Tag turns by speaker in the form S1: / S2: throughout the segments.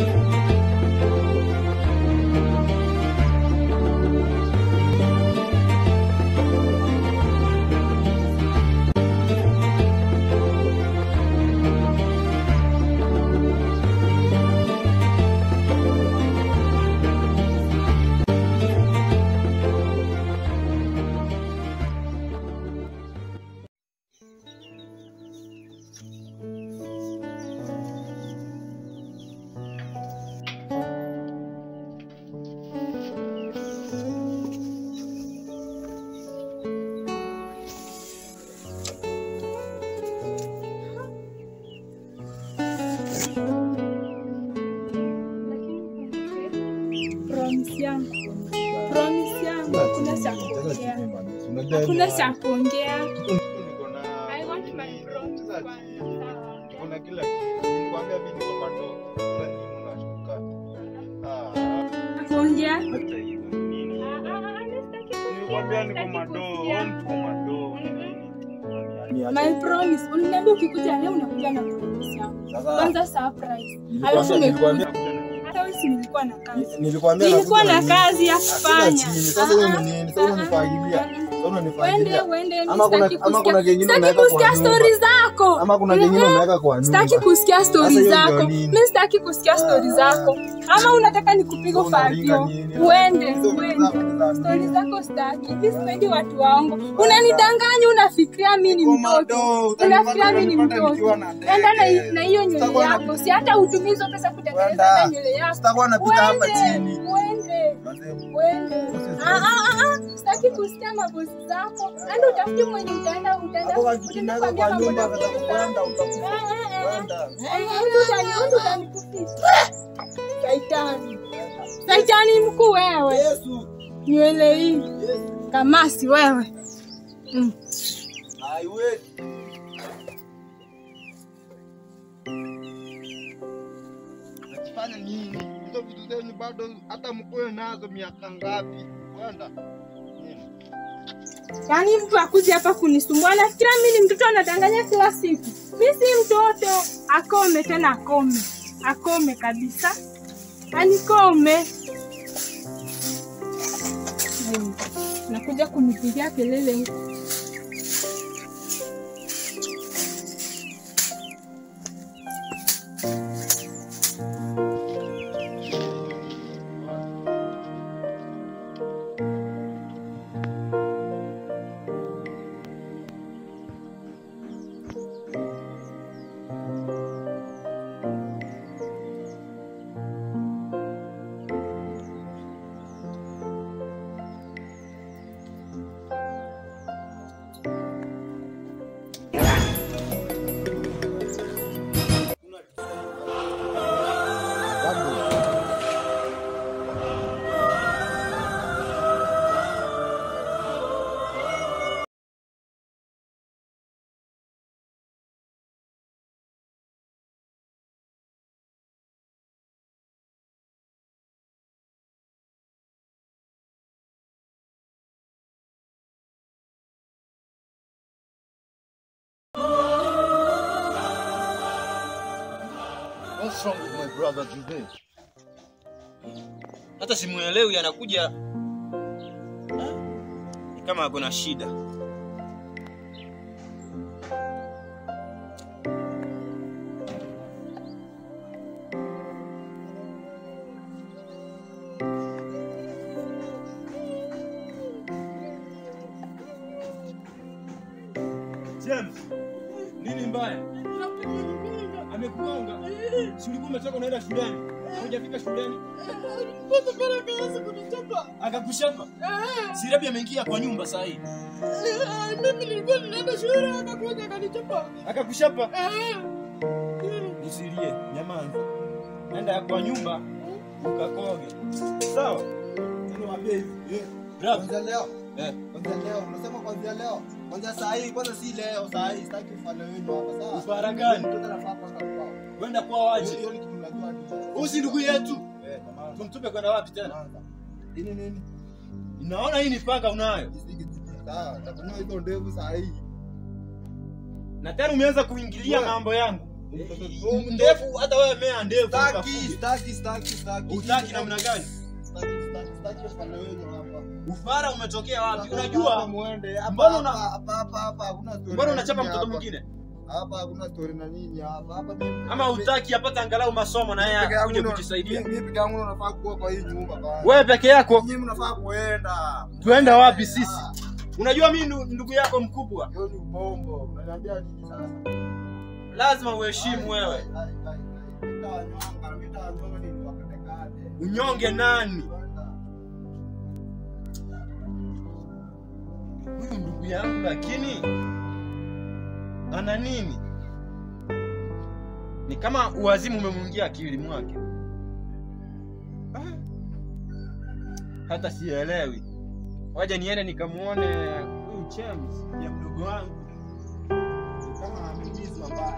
S1: Hakuna cha kuongea. I want my bro to
S2: kuna kila kitu. Nikwambia mimi niko madogo. Kila kitu unashtuka.
S1: Kuongea?
S2: Hata hiyo nini? Nikwambia niko madogo, niko madogo.
S1: My promise, unaniambia ukikuja leo unakuja na promise yangu. Kwanza surprise. Alafu nimekuambia hata wewe si nilikuwa na kazi. Nilikuwa na kazi ya kufanya.
S2: Sasa wewe nini? Sasa unanifagilia.
S1: Wende
S2: ama kuna kingine unaweka
S1: kusikia stories zako.
S2: Ama kuna kingine unaweka kwa nyumba.
S1: Sitaki kusikia stories zako. Mimi sitaki kusikia stories zako. Ama unataka nikupigo fagio. Wende. Stories zako sitaki. Mimi sipendi watu waongo. Unanidanganya, unafikiria mimi ni mtoto. Unafikiria mimi ni mtoto. Enda na hiyo nywele yako. Si hata utumizo pesa kutengeneza nywele yako.
S2: Sitakuwa napita hapa chini.
S1: Wende. Sitaki kusikia mabosi zako. Enda utafute mwenye utaenda.
S2: Hapo kikinga kwa nyumba utakwenda utakwenda.
S1: Saitani mkuu wewe. Yesu. Nywele hii. Kamasi wewe.
S2: Aiwe. Unafanya nini? Hizo vitu zenu bado hata mkoe nazo miaka ngapi? Kwenda.
S1: Yaani mtu akuja hapa kunisumbua. Nafikiri mimi ni mtoto anadanganya kila siku. Mimi si mtoto. Akome tena akome. Akome kabisa. Anikome. Nakuja kunipigia kelele huko.
S2: What's wrong with my brother today?
S3: Hata simuelewi anakuja ni kama ako na shida.
S4: James, nini mbaya? Amekugonga. Si ulikuwa umetoka unaenda shuleni? Hujafika shuleni?
S5: Mtoto pale kaanza kunichapa.
S4: Akakuchapa? Si Rabbi ameingia kwa nyumba saa hii.
S5: Mimi nilikuwa ninaenda shule akakuja akanichapa.
S4: Akakuchapa? Usilie, nyamaza. Nenda kwa nyumba ukakoge. Sawa?
S2: Niwaambie hivi. Kwanza leo. Kwanza leo, unasema kwanza leo. Kwanza saa hii, kwanza si leo, saa hii sitaki ufanye wenu hapa sawa.
S4: Ufara gani?
S2: Mtoto anafaa paka kwao.
S4: Kwenda kwa waje.
S2: Hiyo ni kitu tunajua tu.
S4: Usi ndugu yetu. Tumtupe kwenda wapi tena?
S2: Nini?
S4: Unaona hii ni panga unayo?
S2: Sawa, takunyoa hizo ndevu saa hii.
S4: Na tena umeanza kuingilia mambo yangu. Ndefu hata wewe mea ndefu.
S2: Staki.
S4: Utaki namna gani?
S2: Staki ufala wenu hapa.
S4: Ufara umetokea wapi? Unajua
S2: muende
S4: mbona
S2: hapa hakuna story.
S4: mbona unachapa mtoto mwingine?
S2: Hapa hakuna story na nini hapa. Hapa mimi
S4: Ama utaki apate angalau masomo na yeye akuje kujisaidia.
S2: Mimi peke yangu nafaa kuwa kwa hii nyumba bana.
S4: Wewe peke yako?
S2: Nyinyi mnafaa kuenda.
S4: Tuenda wapi sisi? Unajua mimi ndugu yako mkubwa.
S2: Hiyo ni ubombo. Unaniambia nini sasa?
S4: Lazima uheshimu wewe. Unyonge nani? Huyu ndugu yangu lakini ana nini? Ni kama uwazimu umemwingia akili mwake. Hata sielewi. Waje niende nikamuone huyu James ya mdogo wangu. Kama ameumizwa mbaya.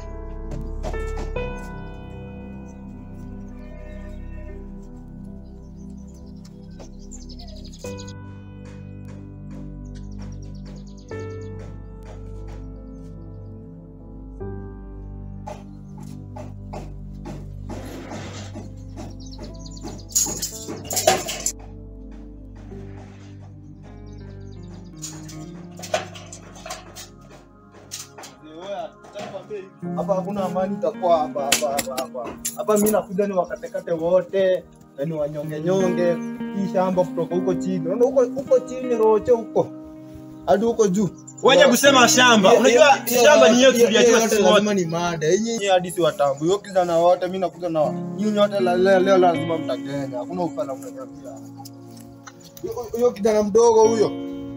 S2: Hapa hakuna amani itakuwa hapa. Hapa mimi nakuja ni wakatekate wote, yani wanyonge. Hii shamba kutoka huko chini. Unaona huko chini roche huko. Hadi huko juu.
S4: Waje kusema shamba. Unajua shamba ni yetu tuliachwa sisi wote.
S2: Lazima ni mada. Nyinyi hadi si watambu. Hiyo kijana wote mimi nakuja nao. Nyinyi wote leo lazima mtakenya. Hakuna ufala mnaniambia. Huyo kijana mdogo huyo.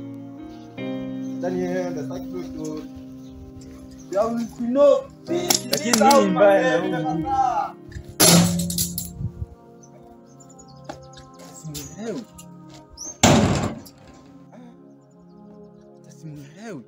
S2: Ndani yenda sitaki tu.
S4: Lakini nini mbaya na huyu? Simuelewi. Simuelewi.